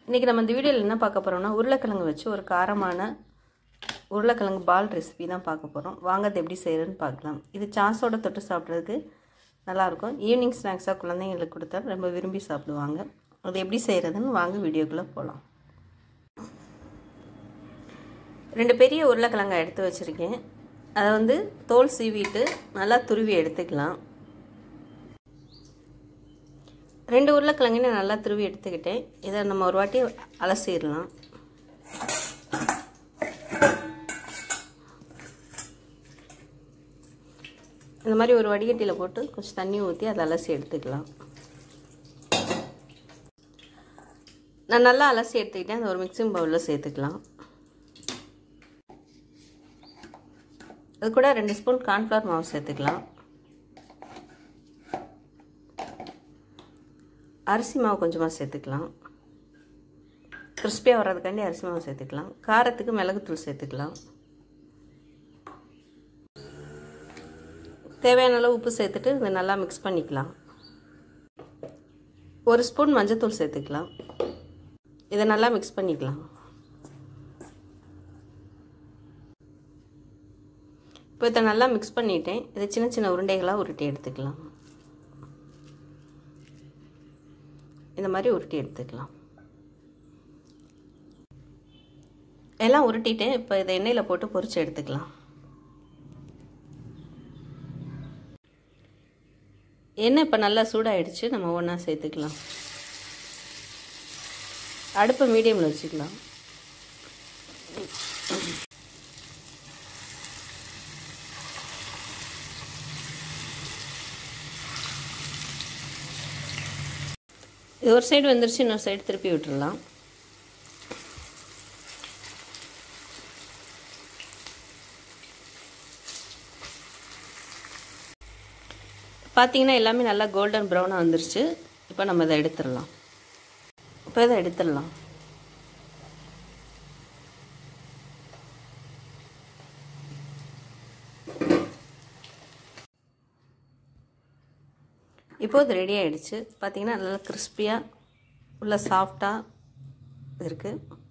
இன்றைக்கி நம்ம இந்த வீடியோவில் என்ன பார்க்க போகிறோம்னா உருளைக்கிழங்கு வச்சு ஒரு காரமான உருளைக்கிழங்கு பால் ரெசிபி தான் பார்க்க போகிறோம். வாங்க அது எப்படி செய்கிறதுன்னு பார்க்கலாம். இது சாஸோட தொட்டு சாப்பிட்றதுக்கு நல்லாயிருக்கும். ஈவினிங் ஸ்நாக்ஸாக குழந்தைங்களுக்கு கொடுத்தா ரொம்ப விரும்பி சாப்பிடுவாங்க. அது எப்படி செய்கிறதுன்னு வாங்க வீடியோக்குள்ளே போகலாம். 2 பெரிய உருளைக்கிழங்கை எடுத்து வச்சுருக்கேன். அதை தோல் சீவிட்டு நல்லா துருவி எடுத்துக்கலாம். 2 உருளைக்கிழங்கையும் நல்லா துருவி எடுத்துக்கிட்டேன். இதை நம்ம ஒரு வாட்டி அலசிடலாம். இந்த மாதிரி ஒரு வடிகட்டியில் போட்டு கொஞ்சம் தண்ணி ஊற்றி அதை அலசி எடுத்துக்கலாம். நான் நல்லா அலசி எடுத்துக்கிட்டேன். அதை ஒரு மிக்சிங் பவுலில் சேர்த்துக்கலாம். அது கூட 2 ஸ்பூன் கார்ன்ஃப்ளவர் மாவு சேர்த்துக்கலாம். அரிசி மாவு கொஞ்சமாக சேர்த்துக்கலாம். கிறிஸ்பியாக வர்றதுக்காண்டி அரிசி மாவு சேர்த்துக்கலாம். காரத்துக்கு மிளகுத்தூள் சேர்த்துக்கலாம். தேவையான அளவு உப்பு சேர்த்துட்டு இதை நல்லா மிக்ஸ் பண்ணிக்கலாம். 1 ஸ்பூன் மஞ்சத்தூள் சேர்த்துக்கலாம். இதை நல்லா மிக்ஸ் பண்ணிக்கலாம். இப்போ இதை நல்லா மிக்ஸ் பண்ணிட்டேன். இதை சின்ன சின்ன உருண்டைகளாக உருட்டி எடுத்துக்கலாம். இந்த மாதிரி உருட்டி எடுத்துக்கலாம். எல்லாம் உருட்டிட்டேன். இப்போ இதை எண்ணெயில் போட்டு பொரிச்சு எடுத்துக்கலாம். எண்ணெய் இப்போ நல்லா சூடாகிடுச்சு. நம்ம ஒன்றா சேர்த்துக்கலாம். அடுப்பை மீடியமில் வச்சுக்கலாம். இது ஒரு சைடு வந்துருச்சு. இன்னொரு சைடு திருப்பி விட்டுடலாம். பார்த்தீங்கன்னா எல்லாமே நல்லா கோல்டன் ப்ரௌனாக வந்துருச்சு. இப்போ நம்ம இதை எடுத்துடலாம். இப்போது ரெடி ஆகிடுச்சு. பார்த்தீங்கன்னா நல்லா கிறிஸ்பியாக உள்ள சாஃப்டாக இருக்குது.